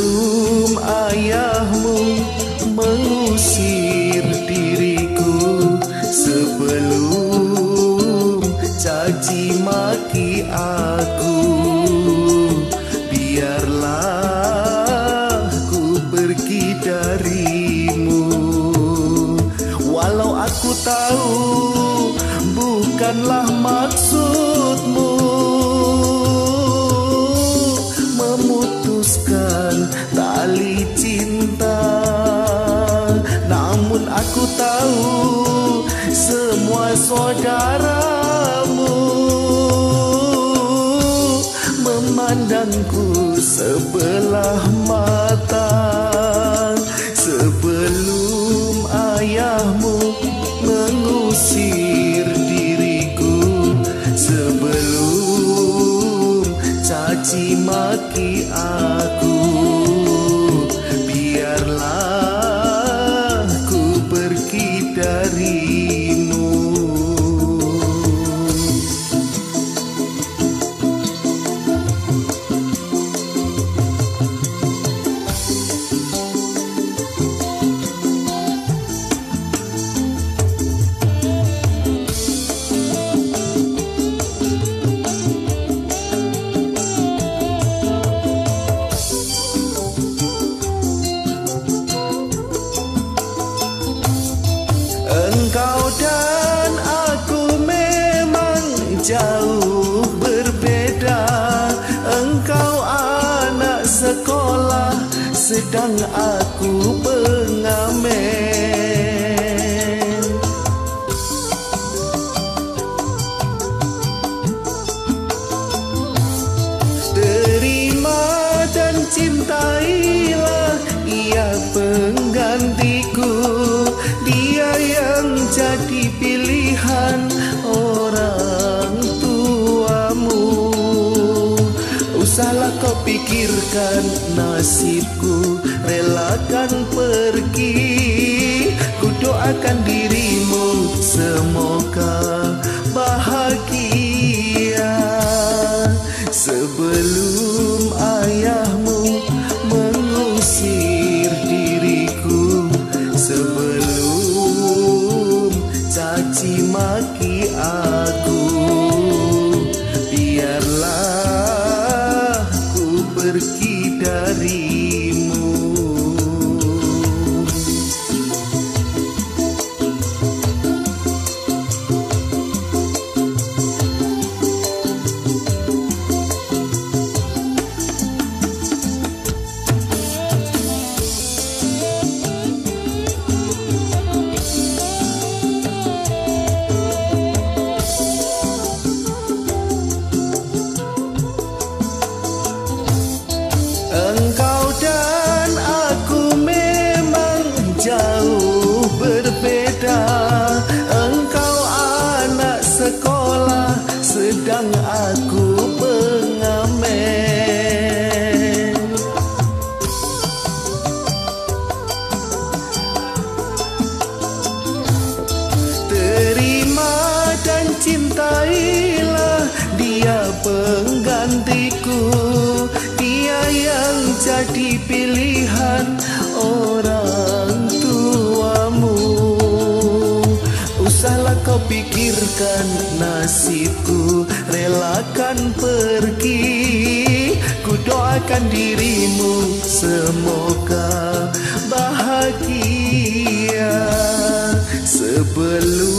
Sebelum ayahmu mengusir diriku, sebelum caci maki aku, biarlah ku pergi darimu. Walau aku tahu bukanlah maksudmu memutuskan tali cinta, namun aku tahu semua saudaramu memandangku sebelah mata. Sebelum ayahmu mengusir diriku, sebelum caci maki aku, biarlah ku pergi darimu. Engkau dan aku memang jauh berbeda. Engkau anak sekolah, sedang aku pengamen. Terima dan cintailah ia penggantiku, dia yang jadi pilihan orang tuamu. Usahlah kau pikirkan nasibku, relakan pergi. Ku doakan dirimu semoga bahagia. Sebelum ayahmu mengusir diriku, sebelum caci maki aku, biarlah ku pergi darimu. Engkau dan aku memang jauh berbeda. Engkau anak sekolah, sedang aku pengamen. Terima dan cintailah dia penggantiku, dia yang jadi pilihan orang tuamu. Usahlah kau pikirkan nasibku, relakan pergi. Ku doakan dirimu semoga bahagia. Sebelum